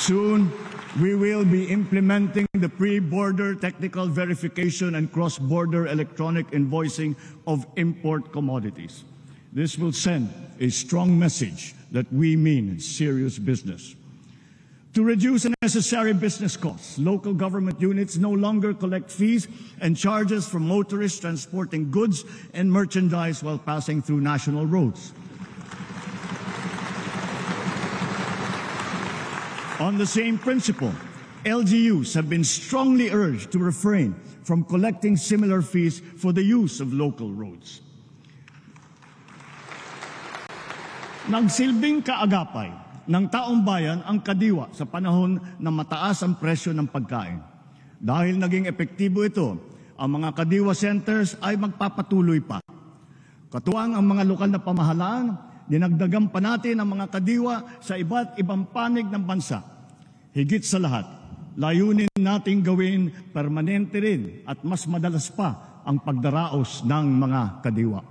Soon, we will be implementing the pre-border technical verification and cross-border electronic invoicing of import commodities. This will send a strong message that we mean serious business. To reduce unnecessary business costs, local government units no longer collect fees and charges from motorists transporting goods and merchandise while passing through national roads. On the same principle, LGUs have been strongly urged to refrain from collecting similar fees for the use of local roads. Nagsilbing kaagapay ng taong bayan ang kadiwa sa panahon na mataas ang presyo ng pagkain. Dahil naging epektibo ito, ang mga kadiwa centers ay magpapatuloy pa. Katuwang ang mga lokal na pamahalaan, dinagdagan pa natin ang mga kadiwa sa iba't ibang panig ng bansa. Higit sa lahat, layunin nating gawin permanente rin at mas madalas pa ang pagdaraos ng mga kadiwa.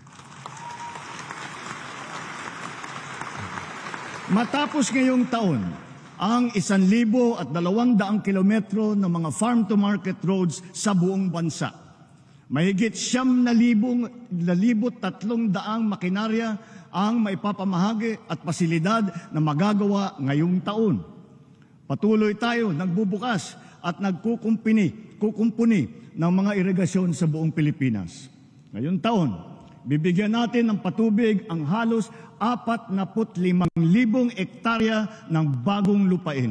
Matapos ngayong taon, ang 1,200 kilometro ng mga farm-to-market roads sa buong bansa, mahigit 9,300 makinarya ang maipapamahagi at pasilidad na magagawa ngayong taon. Patuloy tayo nagbubukas at nagkukumpuni ng mga irigasyon sa buong Pilipinas. Ngayong taon, bibigyan natin ng patubig ang halos 45,000 hektarya ng bagong lupain.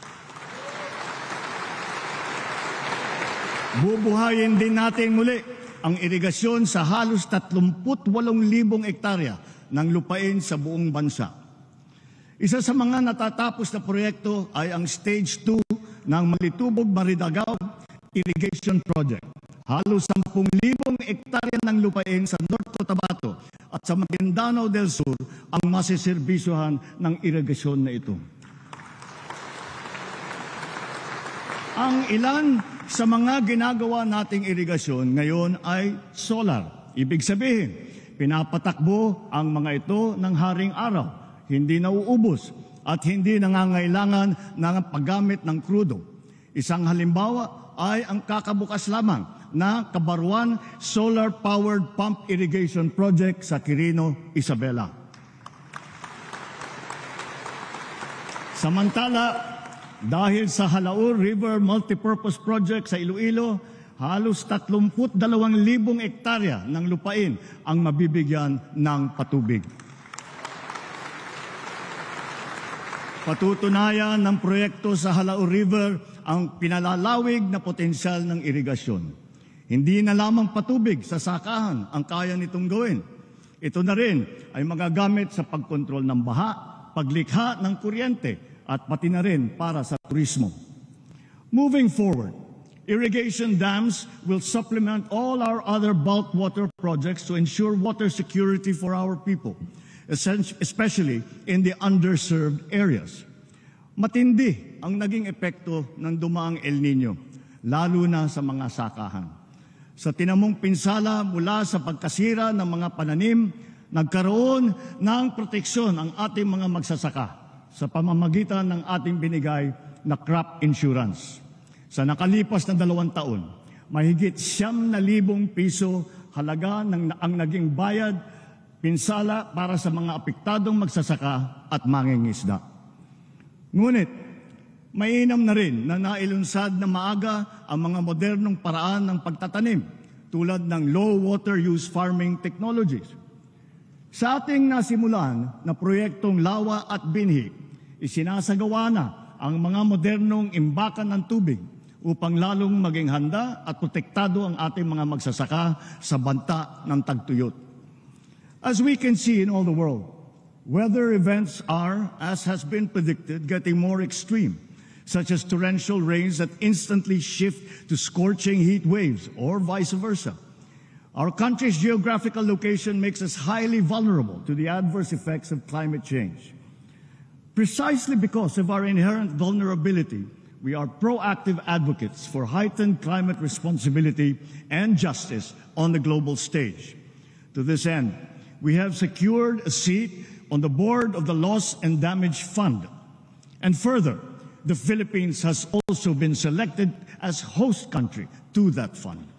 Bubuhayin din natin muli ang irigasyon sa halos 38,000 hektarya ng lupain sa buong bansa. Isa sa mga natatapos na proyekto ay ang Stage 2 ng Malitubog-Maridagaw Irrigation Project. Halos 10,000 hektarya ng lupain sa North Cotabato at sa Maguindanao del Sur ang masiserbisyuhan ng irigasyon na ito. Ang ilan sa mga ginagawa nating irigasyon ngayon ay solar. Ibig sabihin, pinapatakbo ang mga ito ng haring araw, hindi nauubos at hindi nangangailangan ng paggamit ng krudo. Isang halimbawa ay ang kakabukas lamang na Kabaruan Solar-Powered Pump Irrigation Project sa Quirino, Isabela. Samantala, dahil sa Halaur River Multipurpose Project sa Iloilo, halos 32,000 hektarya ng lupain ang mabibigyan ng patubig. Patutunayan ng proyekto sa Halaur River ang pinalalawig na potensyal ng irigasyon. Hindi na lamang patubig sa sakahan ang kaya nitong gawin. Ito na rin ay magagamit sa pagkontrol ng baha, paglikha ng kuryente, at pati na rin para sa turismo. Moving forward, irrigation dams will supplement all our other bulk water projects to ensure water security for our people, especially in the underserved areas. Matindi ang naging epekto ng dumaang El Nino, lalo na sa mga sakahan. Sa tinamong pinsala mula sa pagkasira ng mga pananim, nagkaroon ng proteksyon ang ating mga magsasaka sa pamamagitan ng ating binigay na crop insurance. Sa nakalipas na 2 taon, mahigit 9,000 piso halaga ang naging bayad pinsala para sa mga apektadong magsasaka at mangingisda. Ngunit, mainam na rin na nailunsad na maaga ang mga modernong paraan ng pagtatanim tulad ng low water use farming technologies. Sa ating nasimulan na proyektong Lawa at Binhi, isinasagawa na ang mga modernong imbakan ng tubig upang lalong maging handa at protektado ang ating mga magsasaka sa banta ng tagtuyot. As we can see in all the world, weather events are, as has been predicted, getting more extreme, such as torrential rains that instantly shift to scorching heat waves or vice versa. Our country's geographical location makes us highly vulnerable to the adverse effects of climate change. Precisely because of our inherent vulnerability, we are proactive advocates for heightened climate responsibility and justice on the global stage. To this end, we have secured a seat on the board of the Loss and Damage Fund. And further, the Philippines has also been selected as host country to that fund.